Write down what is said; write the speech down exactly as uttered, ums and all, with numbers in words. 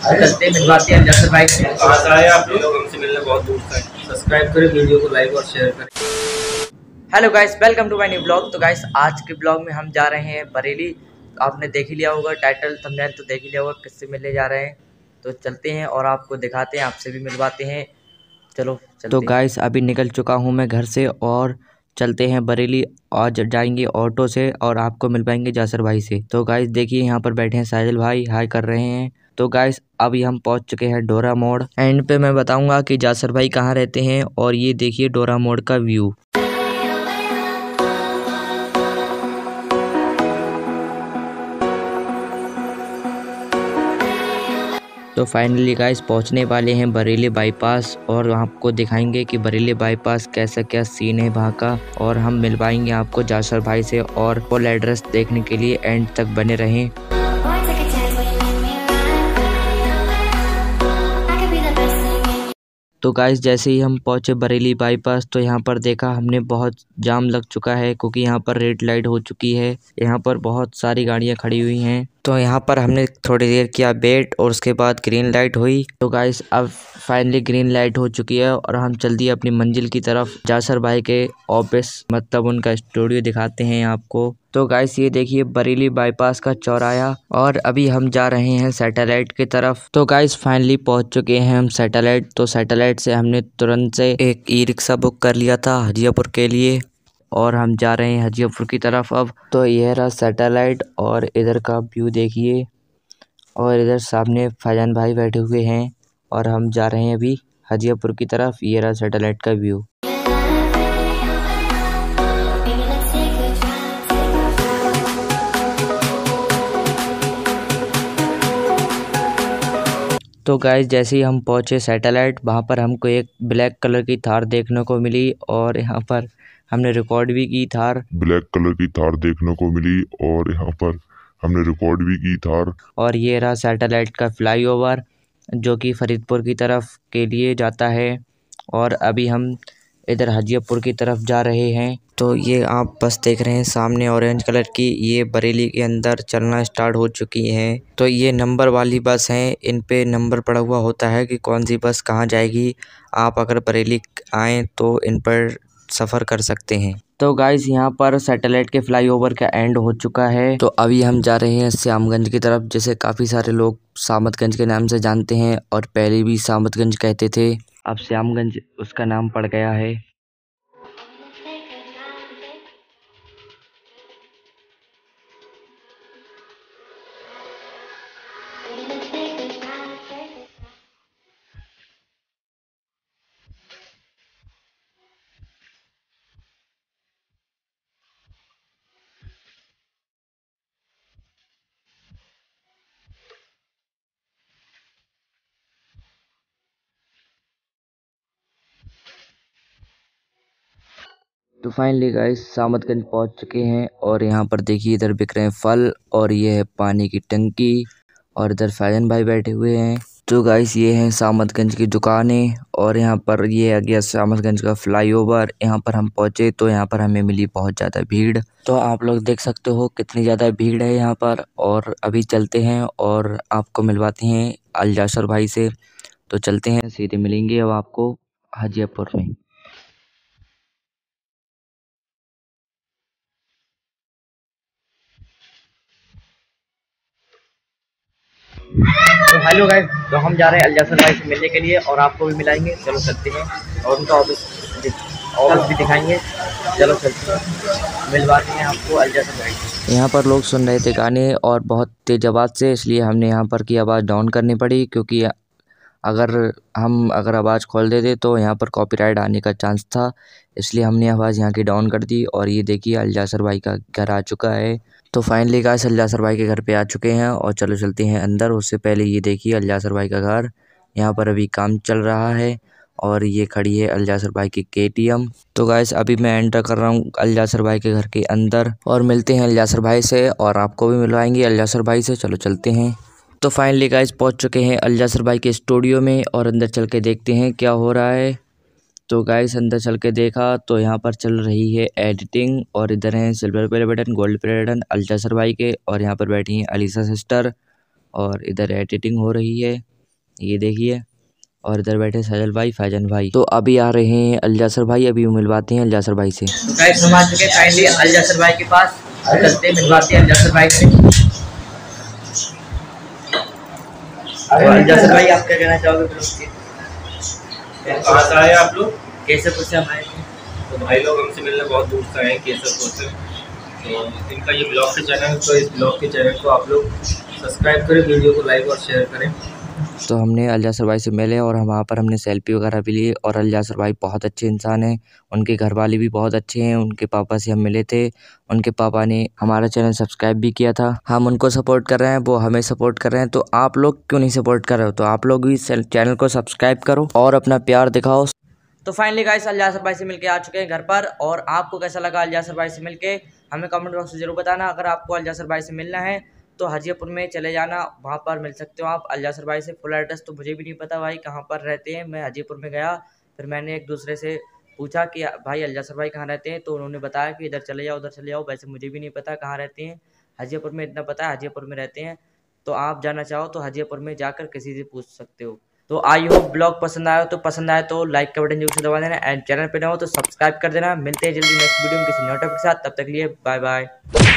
चलते हैं मिलवाते हैं अलियासर भाई से। आज आए आप लोग हमसे मिलने बहुत दूर तक। सब्सक्राइब करें, वीडियो को लाइक और शेयर करें। Hello guys, welcome to my new blog. तो गाइस आज के ब्लॉग में हम जा रहे हैं बरेली। आपने देख ही लिया होगा, टाइटल थंबनेल तो देख ही लिया होगा किससे मिलने जा रहे हैं। तो चलते हैं और आपको दिखाते हैं, आपसे भी मिलवाते हैं। चलो चलते तो गाइस अभी निकल चुका हूँ मैं घर से और चलते हैं बरेली। आज जाएंगे ऑटो से और आपको मिल पाएंगे जासर भाई से। तो गाइस देखिए यहाँ पर बैठे हैं साहिल भाई, हाय कर रहे हैं। तो गाइस अभी हम पहुंच चुके हैं डोरा मोड़। एंड पे मैं बताऊंगा कि जासर भाई कहाँ रहते हैं। और ये देखिए डोरा मोड़ का व्यू। तो फाइनली गाइस पहुंचने वाले हैं बरेली बाईपास और आपको दिखाएंगे कि बरेली बाईपास कैसा क्या सीन है वहाँ का। और हम मिलवाएंगे आपको जासर भाई से। और फुल एड्रेस देखने के लिए एंड तक बने रहें। तो गाइस जैसे ही हम पहुंचे बरेली बाईपास तो यहाँ पर देखा हमने बहुत जाम लग चुका है, क्योंकि यहाँ पर रेड लाइट हो चुकी है। यहाँ पर बहुत सारी गाड़ियाँ खड़ी हुई हैं। तो यहाँ पर हमने थोड़ी देर किया वेट और उसके बाद ग्रीन लाइट हुई। तो गाइस अब फाइनली ग्रीन लाइट हो चुकी है और हम जल्दी अपनी मंजिल की तरफ जासर भाई के ऑफिस मतलब उनका स्टूडियो दिखाते हैं आपको। तो गाइस ये देखिए बरेली बाईपास का चौराहा और अभी हम जा रहे हैं सैटेलाइट की तरफ। तो गाइस फाइनली पहुंच चुके हैं हम सैटेलाइट। तो सैटेलाइट से हमने तुरंत से एक ई रिक्शा बुक कर लिया था हजियापुर के लिए और हम जा रहे हैं हजियापुर की तरफ अब। तो यह रहा सैटेलाइट और इधर का व्यू देखिए। और इधर सामने फैजान भाई बैठे हुए हैं और हम जा रहे हैं अभी हजियापुर की तरफ। ये रहा सैटेलाइट का व्यू। तो गाइस जैसे ही हम पहुंचे सैटेलाइट, वहाँ पर हमको एक ब्लैक कलर की थार देखने को मिली और यहाँ पर हमने रिकॉर्ड भी की थार। ब्लैक कलर की थार देखने को मिली और यहाँ पर हमने रिकॉर्ड भी की थार। और ये रहा सैटेलाइट का फ्लाईओवर जो कि फरीदपुर की तरफ के लिए जाता है। और अभी हम इधर हजियापुर की तरफ जा रहे हैं। तो ये आप बस देख रहे हैं सामने ऑरेंज कलर की, ये बरेली के अंदर चलना स्टार्ट हो चुकी है। तो ये नंबर वाली बस हैं, इन पे नंबर पड़ा हुआ होता है कि कौन सी बस कहाँ जाएगी। आप अगर बरेली आएँ तो इन पर सफ़र कर सकते हैं। तो गाइस यहाँ पर सैटेलाइट के फ्लाईओवर का एंड हो चुका है। तो अभी हम जा रहे हैं श्यामगंज की तरफ, जिसे काफ़ी सारे लोग सामतगंज के नाम से जानते हैं और पहले भी सामतगंज कहते थे। अब श्यामगंज उसका नाम पड़ गया है। तो फाइनली गाइस सामतगंज पहुंच चुके हैं और यहाँ पर देखिए इधर बिक रहे हैं फल और ये है पानी की टंकी और इधर फैजन भाई बैठे हुए हैं। तो गाइस ये हैं सामतगंज की दुकानें और यहाँ पर ये आ गया सामतगंज का फ्लाईओवर। यहाँ पर हम पहुँचे तो यहाँ पर हमें मिली बहुत ज़्यादा भीड़। तो आप लोग देख सकते हो कितनी ज़्यादा भीड़ है यहाँ पर। और अभी चलते हैं और आपको मिलवाते हैं अलजासर भाई से। तो चलते हैं, सीधे मिलेंगे अब आपको हजियापुर में। तो हेलो गाइस, तो हम जा रहे हैं अलजासर भाई से मिलने के लिए और आपको भी मिलाएंगे। चलो चलते हैं और उनका ऑफिस ऑफिस भी दिखाएंगे। चलो चलते हैं, मिलवाते हैं आपको अलजासर भाई से। यहाँ पर लोग सुन रहे थे गाने और बहुत तेज आवाज़ से, इसलिए हमने यहाँ पर की आवाज़ डाउन करनी पड़ी, क्योंकि अगर हम अगर आवाज़ खोल देते तो यहाँ पर कॉपीराइट आने का चांस था। इसलिए हमने आवाज़ यहाँ की डाउन कर दी। और ये देखिए अलजासर भाई का घर आ चुका है। तो फाइनली गाइस अलजासर भाई के घर पे आ चुके हैं और चलो चलते हैं अंदर। उससे पहले ये देखिए अलजासर भाई का घर, यहाँ पर अभी काम चल रहा है और ये खड़ी है अलजासर भाई की के टी एम। तो गाइस अभी मैं एंटर कर रहा हूँ अलजासर भाई के घर के अंदर और मिलते हैं अलजासर भाई से और आपको भी मिलवाएंगे अलजासर भाई से। चलो चलते हैं। तो फाइनली गाइस पहुंच चुके हैं अलजासर भाई के स्टूडियो में और अंदर चल के देखते हैं क्या हो रहा है। तो गाइस अंदर चल के देखा तो यहाँ पर चल रही है एडिटिंग और इधर हैं silver play button, gold play button अलजासर भाई के और यहाँ पर बैठी हैं अलीसा सिस्टर और इधर एडिटिंग हो रही है। ये देखिए, और इधर बैठे सजल भाई, फैजन भाई। तो अभी आ रहे हैं अलजासर भाई, अभी मिलवाते हैं अलजासर भाई से। तो गाइस हम आ चुके हैं काइंडली अलजासर भाई के पास, चलते हैं मिलवाते हैं अलजासर भाई से। अलजासर भाई आप क्या कहना चाहोगे ब्लॉग के? कहाँ से आए आप लोग? केसरपुर से हम आए थे। तो भाई लोग हमसे मिलने बहुत दूर से आए केसरपुर से। तो इनका ये ब्लॉग के चैनल, तो इस ब्लॉग के चैनल को आप लोग सब्सक्राइब करें, वीडियो को लाइक और शेयर करें। तो हमने अलजासर भाई से मिले और वहाँ पर हमने सेल्फी वगैरह भी ली। और अलजासर भाई बहुत अच्छे इंसान हैं, उनके घर वाले भी बहुत अच्छे हैं। उनके पापा से हम मिले थे, उनके पापा ने हमारा चैनल सब्सक्राइब भी किया था। हम उनको सपोर्ट कर रहे हैं, वो हमें सपोर्ट कर रहे हैं। तो आप लोग क्यों नहीं सपोर्ट कर रहे हो? तो आप लोग भी चैनल को सब्सक्राइब करो और अपना प्यार दिखाओ। तो फाइनली गाइस अलजासर भाई से मिलके आ चुके हैं घर पर। और आपको कैसा लगा अलजासर भाई से मिलके हमें कमेंट बॉक्स में जरूर बताना। अगर आपको अलजासर भाई से मिलना है तो हाजीपुर में चले जाना, वहाँ पर मिल सकते हो आप अलजासर भाई से। फुल एड्रेस तो मुझे भी नहीं पता भाई कहाँ पर रहते हैं। मैं हाजीपुर में गया, फिर मैंने एक दूसरे से पूछा कि भाई अलजासर भाई कहाँ रहते हैं, तो उन्होंने बताया कि इधर चले जाओ, उधर चले जाओ। वैसे मुझे भी नहीं पता कहाँ रहते हैं। हाजीपुर में इतना पता है हाजीपुर में रहते हैं। तो आप जाना चाहो तो हाजीपुर में जाकर किसी से पूछ सकते हो। तो आई होप ब्लॉग पसंद आया, तो पसंद आया तो लाइक का बटन जरूर से दबा देना। एंड चैनल पे ना हो तो सब्सक्राइब कर देना। मिलते हैं जल्दी नेक्स्ट वीडियो में किसी नए टॉपिक के साथ। तब तक लिए बाय बाय।